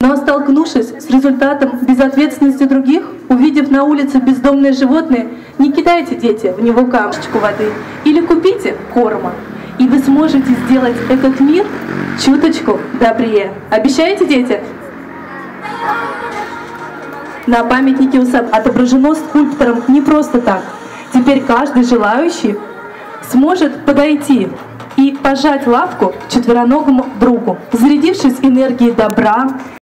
Но столкнувшись с результатом безответственности других, увидев на улице бездомное животное, не кидайте, дети, в него камушечку воды или купите корма. И вы сможете сделать этот мир чуточку добрее. Обещаете, дети? На памятнике у САП отображено скульптором не просто так. Теперь каждый желающий сможет подойти и пожать лапку четвероногому другу, зарядившись энергией добра,